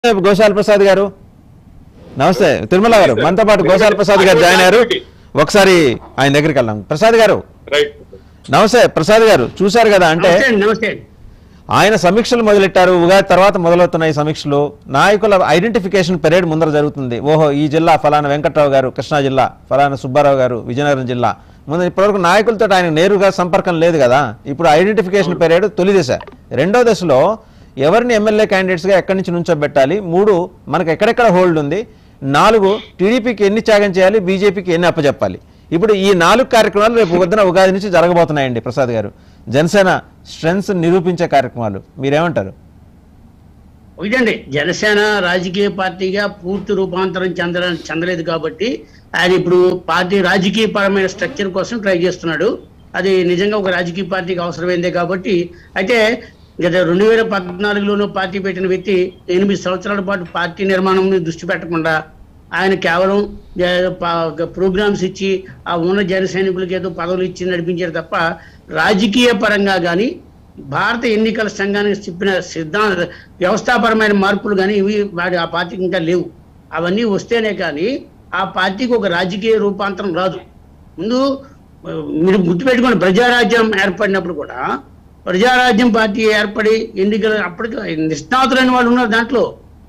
గోశాల ప్రసాద్ గారు నమస్తే. తిరుమల గారు మనతో పాటు గోశాల ప్రసాద్ గారు జాయిన్ అయ్యారు. ఒకసారి ఆయన దగ్గరికి వెళ్దాం. ప్రసాద్ గారు నమస్తే. ప్రసాద్ గారు చూశారు కదా, అంటే ఆయన సమీక్షలు మొదలెట్టారు. ఉగాది తర్వాత మొదలవుతున్నాయి సమీక్షలు. నాయకుల ఐడెంటిఫికేషన్ పెరేడ్ ముందర జరుగుతుంది. ఓహో, ఈ జిల్లా ఫలానా వెంకట్రావు గారు కృష్ణా జిల్లా, ఫలానా సుబ్బారావు గారు విజయనగరం జిల్లా. ముందు ఇప్పటివరకు నాయకులతో ఆయన నేరుగా సంపర్కం లేదు కదా. ఇప్పుడు ఐడెంటిఫికేషన్ పెరేడ్ తొలి దశ. రెండో దశలో ఎవరిని ఎమ్మెల్యే క్యాండిడేట్స్గా ఎక్కడి నుంచి నుంచోబెట్టాలి, 3 మనకు ఎక్కడెక్కడ హోల్డ్ ఉంది, 4 టీడీపీకి ఎన్ని త్యాగం చేయాలి, బీజేపీకి ఎన్ని అప్పచెప్పాలి. ఇప్పుడు ఈ 4 కార్యక్రమాలు రేపు పొద్దున ఉగాది నుంచి జరగబోతున్నాయండి. ప్రసాద్ గారు, జనసేన స్ట్రెంగ్స్ నిరూపించే కార్యక్రమాలు మీరేమంటారు? ఒకటండి, జనసేన రాజకీయ పార్టీగా పూర్తి రూపాంతరం చెందలేదు కాబట్టి ఆయన ఇప్పుడు పార్టీ రాజకీయ పరమైన స్ట్రక్చర్ కోసం ట్రై చేస్తున్నాడు. అది నిజంగా ఒక రాజకీయ పార్టీకి అవసరమైందే కాబట్టి. అయితే గత 2014లోనూ పార్టీ పెట్టిన వ్యక్తి 8 సంవత్సరాల పాటు పార్టీ నిర్మాణం మీద దృష్టి పెట్టకుండా ఆయన కేవలం ప్రోగ్రామ్స్ ఇచ్చి ఆ ఉన్న జన సైనికులకి ఏదో పదవులు ఇచ్చి నడిపించారు తప్ప రాజకీయ పరంగా కానీ భారత ఎన్నికల సంఘానికి చెప్పిన సిద్ధాంత వ్యవస్థాపరమైన మార్పులు కానీ ఇవి ఆ పార్టీకి ఇంకా లేవు. అవన్నీ వస్తేనే కానీ ఆ పార్టీకి ఒక రాజకీయ రూపాంతరం రాదు. ముందు మీరు గుర్తుపెట్టుకోండి, ప్రజారాజ్యం ఏర్పడినప్పుడు కూడా ప్రజారాజ్యం పార్టీ ఏర్పడి ఎన్నికలు అప్పటికి నిష్ణాతులైన వాళ్ళు ఉన్నారు. దాంట్లో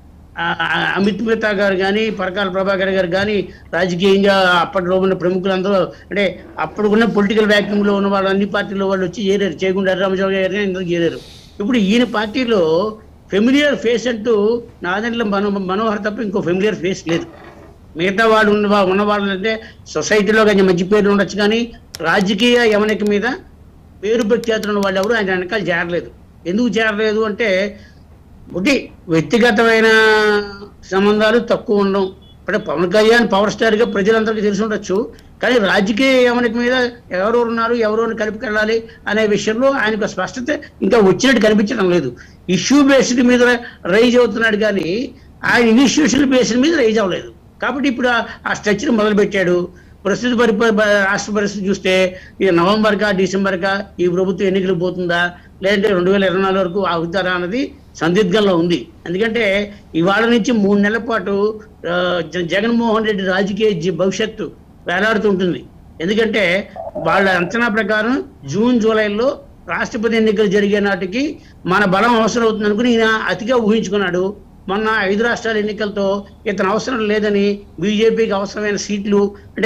అమిత్ మిత్తా గారు కానీ, పరకాల ప్రభాకర్ గారు కానీ, రాజకీయంగా అప్పట్లో ఉన్న ప్రముఖులందరూ, అంటే అప్పుడున్న పొలిటికల్ వ్యాక్యూమ్లో ఉన్న వాళ్ళు అన్ని పార్టీలో వాళ్ళు వచ్చి చేరారు. చేయకుండా రామచంద్ర గారు అందరూ చేరారు. ఇప్పుడు ఈయన పార్టీలో ఫెమిలియర్ ఫేస్ అంటూ నాదెండ్ల మనోహర్ తప్ప ఇంకో ఫెమిలియర్ ఫేస్ లేదు. మిగతా వాళ్ళు ఉన్న వాళ్ళు అంటే సొసైటీలో కొంచెం మంచి పేర్లు ఉండొచ్చు, కానీ రాజకీయ యవనిక మీద పేరు ప్రఖ్యాతులు ఉన్న వాళ్ళు ఎవరు ఆయన వెనకాల చేరలేదు. ఎందుకు చేరలేదు అంటే ఒకటి వ్యక్తిగతమైన సంబంధాలు తక్కువ ఉండడం. ఇప్పుడు పవన్ కళ్యాణ్ పవర్ స్టార్గా ప్రజలందరికీ తెలిసి ఉండొచ్చు, కానీ రాజకీయ యవనిక మీద ఎవరెవరు ఉన్నారు, ఎవరెవరిని కలిపికెళ్ళాలి అనే విషయంలో ఆయనకు స్పష్టత ఇంకా వచ్చినట్టు కనిపించడం లేదు. ఇష్యూ బేస్డ్ మీద రైజ్ అవుతున్నాడు, కానీ ఆయన ఇన్స్టిట్యూషనల్ బేస్డ్ మీద రైజ్ అవ్వలేదు. కాబట్టి ఇప్పుడు ఆ స్ట్రక్చర్ మొదలుపెట్టాడు. ప్రస్తుత రాష్ట్ర పరిస్థితి చూస్తే ఇది నవంబర్కా డిసెంబర్కా ఈ ప్రభుత్వం ఎన్నికలు పోతుందా, లేదంటే 2024 వరకు అవుతారా అన్నది సందిగ్ధంలో ఉంది. ఎందుకంటే ఇవాళ నుంచి 3 నెలల పాటు జగన్మోహన్ రెడ్డి రాజకీయ భవిష్యత్తు వేలాడుతుంటుంది. ఎందుకంటే వాళ్ళ అంచనా ప్రకారం జూన్ జూలైలో రాష్ట్రపతి ఎన్నికలు జరిగే నాటికి మన బలం అవసరం అవుతుంది అనుకుని ఈయన అతిగా ఊహించుకున్నాడు. మొన్న 5 రాష్ట్రాల ఎన్నికలతో ఇతను అవసరం లేదని బీజేపీకి అవసరమైన సీట్లు, అంటే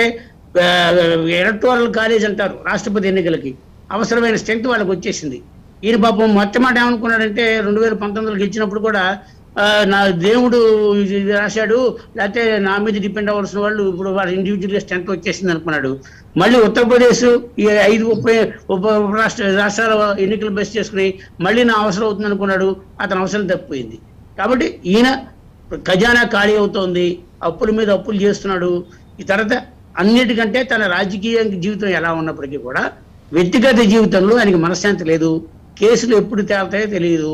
ఎలక్టోరల్ కాలేజ్ అంటారు రాష్ట్రపతి ఎన్నికలకి, అవసరమైన స్ట్రెంగ్త్ వాళ్ళకి వచ్చేసింది. ఈయన పాపం మొట్టమాట ఏమనుకున్నాడంటే 2019లో గెలిచినప్పుడు కూడా నా దేవుడు రాశాడు, లేకపోతే నా మీద డిపెండ్ అవ్వాల్సిన వాళ్ళు ఇప్పుడు వాళ్ళ ఇండివిజువల్గా స్ట్రెంగ్త్ వచ్చేసింది అనుకున్నాడు. మళ్ళీ ఉత్తరప్రదేశ్ ఈ 5 రాష్ట్రాల ఎన్నికలు బేస్ చేసుకుని మళ్ళీ నా అవసరం అవుతుంది అనుకున్నాడు. అతని అవసరం తప్పిపోయింది. కాబట్టి ఈయన ఖజానా ఖాళీ అవుతోంది, అప్పుల మీద అప్పులు చేస్తున్నాడు. ఈ తర్వాత అన్నిటికంటే తన రాజకీయ జీవితం ఎలా ఉన్నప్పటికీ కూడా వ్యక్తిగత జీవితంలో ఆయనకి మనశ్శాంతి లేదు. కేసులు ఎప్పుడు తేలుతాయో తెలియదు.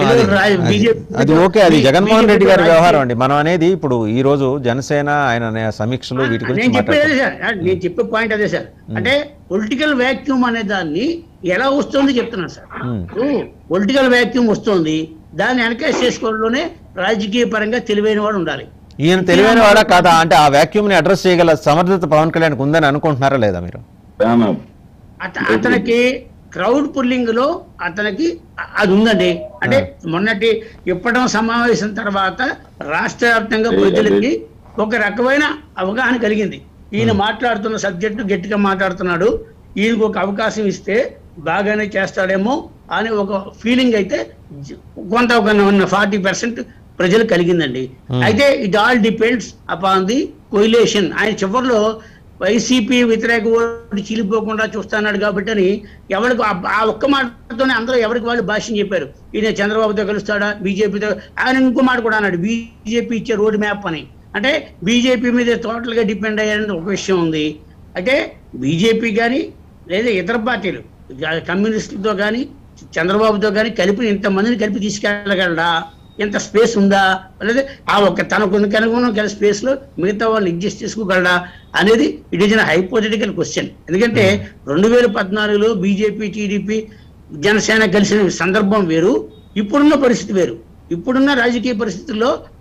అది ఓకే, అది జగన్మోహన్ రెడ్డి గారి వ్యవహారం అండి. మనం అనేది ఇప్పుడు ఈ రోజు జనసేన ఆయన సమీక్షలు వీటి గురించి నేను చెప్పే పాయింట్ అదే సార్. అంటే పొలిటికల్ వ్యాక్యూమ్ అనే దాన్ని ఎలా వస్తుంది చెప్తున్నాను సార్. పొలిటికల్ వ్యాక్యూమ్ వస్తుంది, దాన్ని ఎన్కేజ్ చేసుకోవడంలోనే రాజకీయ పరంగా తెలివైన వాడు ఉండాలి. ఈయన తెలివైన వాడా కాదా అంటే ఆ వ్యాక్యూమ్ ని అడ్రస్ చేయగల సమర్థత పవన్ కళ్యాణ్ ఉందని అనుకుంటున్నారా లేదా మీరు? అతనికి క్రౌడ్ పుల్లింగ్ లో అతనికి అది ఉందండి. అంటే మొన్నటి ఇప్పటి సమావేశం తర్వాత రాష్ట్ర వ్యాప్తంగా ప్రజలకి ఒక రకమైన అవగాహన కలిగింది. ఈయన మాట్లాడుతున్న సబ్జెక్టు గట్టిగా మాట్లాడుతున్నాడు, ఈయనకు ఒక అవకాశం ఇస్తే బాగానే చేస్తాడేమో అని ఒక ఫీలింగ్ అయితే కొంత ఒక 40% ప్రజలు కలిగిందండి. అయితే it all depends upon the coalition. ఆయన చివరిలో వైసీపీ వ్యతిరేక ఓటు చీలిపోకుండా చూస్తున్నాడు కాబట్టి అని ఎవరికి ఆ ఒక్క మాటతోనే అందరూ ఎవరికి వాళ్ళు భాష్యం చెప్పారు. ఈయన చంద్రబాబుతో కలుస్తాడా, బీజేపీతో. ఆయన ఇంకో మాట కూడా అన్నాడు, బీజేపీ ఇచ్చే రోడ్ మ్యాప్ అని. అంటే బీజేపీ మీద టోటల్గా డిపెండ్ అయ్యారని ఒక విషయం ఉంది. అంటే బీజేపీ కానీ లేదా ఇతర పార్టీలు కమ్యూనిస్టులతో కానీ చంద్రబాబుతో కానీ కలిపి ఇంతమందిని కలిపి తీసుకెళ్ళగలడా, ఎంత స్పేస్ ఉందా, లేదా ఆ ఒక్క తనకు కనుగొన్న స్పేస్లో మిగతా వాళ్ళు అడ్జస్ట్ చేసుకోగలడా అనేది it is an hypothetical question. ఎందుకంటే 2014లో బీజేపీ టీడీపీ జనసేన కలిసిన సందర్భం వేరు, ఇప్పుడున్న పరిస్థితి వేరు. ఇప్పుడున్న రాజకీయ పరిస్థితుల్లో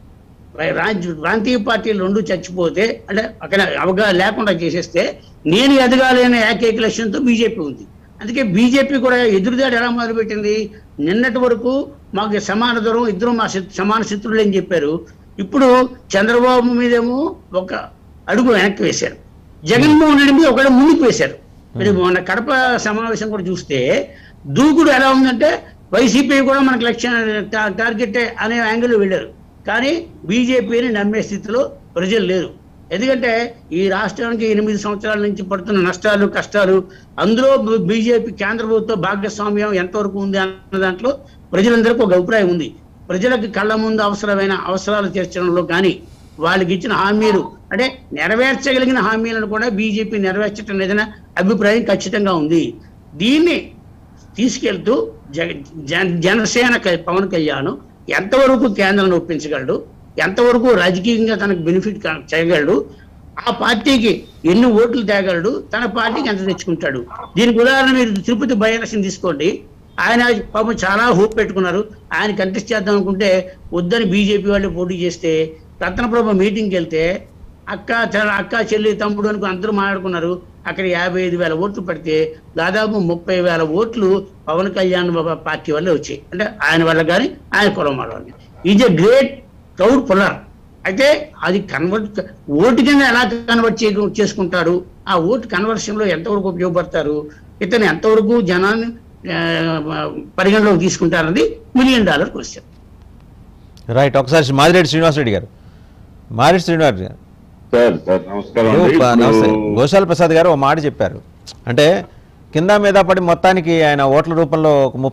ప్రాంతీయ పార్టీలు రెండు చచ్చిపోతే అంటే అక్కడ అవగాహన లేకుండా చేసేస్తే నేను ఎదగాలి అనే ఏకైక లక్ష్యంతో బీజేపీ ఉంది. అందుకే బీజేపీ కూడా ఎదురుదాడి ఎలా మొదలుపెట్టింది? నిన్నటి వరకు మాకు సమాన దూరం, ఇద్దరు మా సమాన శత్రువులు అని చెప్పారు. ఇప్పుడు చంద్రబాబు మీదేమో ఒక అడుగు వెనక్కి వేశారు, జగన్మోహన్ రెడ్డి మీద ఒకటి ముందుకు వేశారు. మీరు మొన్న కడప సమావేశం కూడా చూస్తే దూకుడు ఎలా ఉందంటే వైసీపీ కూడా మనకు లక్ష్యం టార్గెట్ అనే యాంగిల్ వెళ్ళారు. కానీ బీజేపీని నమ్మే స్థితిలో ప్రజలు లేరు. ఎందుకంటే ఈ రాష్ట్రానికి 8 సంవత్సరాల నుంచి పడుతున్న నష్టాలు కష్టాలు, అందులో బీజేపీ కేంద్ర ప్రభుత్వ భాగస్వామ్యం ఎంతవరకు ఉంది అన్న దాంట్లో ప్రజలందరికీ ఒక అభిప్రాయం ఉంది. ప్రజలకు కళ్ళ ముందు అవసరాలు తీర్చడంలో కానీ వాళ్ళకి ఇచ్చిన హామీలు అంటే నెరవేర్చగలిగిన హామీలను కూడా బీజేపీ నెరవేర్చడం లేదన్న అభిప్రాయం ఖచ్చితంగా ఉంది. దీన్ని తీసుకెళ్తూ జనసేన పవన్ కళ్యాణ్ ఎంతవరకు కేంద్రాన్ని ఒప్పించగలడు, ఎంతవరకు రాజకీయంగా తనకు బెనిఫిట్ చేయగలడు, ఆ పార్టీకి ఎన్ని ఓట్లు తేగలడు, తన పార్టీకి ఎంత తెచ్చుకుంటాడు. దీనికి ఉదాహరణ మీరు తిరుపతి బై ఎలక్షన్ తీసుకోండి. ఆయన పాపం చాలా హోప్ పెట్టుకున్నారు. ఆయన కంటెస్ట్ చేద్దాం అనుకుంటే వద్దని బీజేపీ వాళ్ళు పోటీ చేస్తే రత్నప్రభ మీటింగ్కి వెళ్తే అక్క చెల్లి తమ్ముడు అనుకుని అందరూ మాట్లాడుకున్నారు. అక్కడ 55,000 ఓట్లు పడితే దాదాపు 30,000 ఓట్లు పవన్ కళ్యాణ్ పార్టీ వల్లే వచ్చాయి. అంటే ఆయన వల్ల కానీ ఆయన కులం వల్ల కానీ. Is a great crowd puller. అయితే అది ఓటు కింద ఎలా కన్వర్ట్ చేసుకుంటాడు, ఆ ఓటు కన్వర్షన్ లో ఎంతవరకు ఉపయోగపడతారు, ఇతను ఎంతవరకు జనాన్ని పరిగణలోకి తీసుకుంటారన్నది $1 మిలియన్ క్వశ్చన్. రైట్. ఒకసారి మాదిరెడ్డి శ్రీనివాసరెడ్డి గారు. మాదిరెడ్డి శ్రీనివాస్ గారు నమస్తే. గోశాల ప్రసాద్ గారు ఒక మాట చెప్పారు, అంటే కింద మీద పడి మొత్తానికి ఆయన ఓట్ల రూపంలో